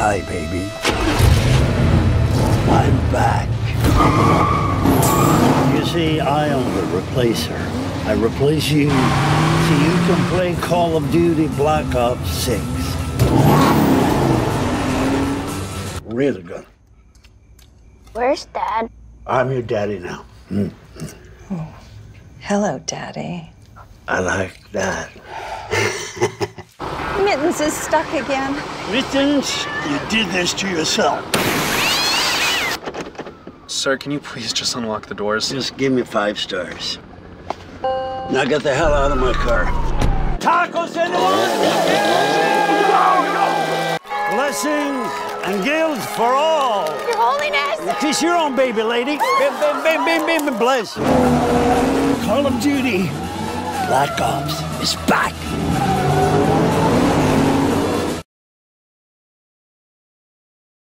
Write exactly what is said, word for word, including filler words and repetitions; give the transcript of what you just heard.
Hi, baby. I'm back. You see, I own the replacer. I replace you so you can play Call of Duty Black Ops six. Really good. Where's Dad? I'm your daddy now. Mm. Oh, hello, Daddy. I like that. Mittens is stuck again. Mittens, you did this to yourself. Sir, can you please just unlock the doors? Just give me five stars. Now get the hell out of my car. Tacos and blessings and guilt for all. Your Holiness! Kiss your own baby, lady. Bim, bim, bim, bim, bim, bim, bless. Call of Duty Black Ops is back.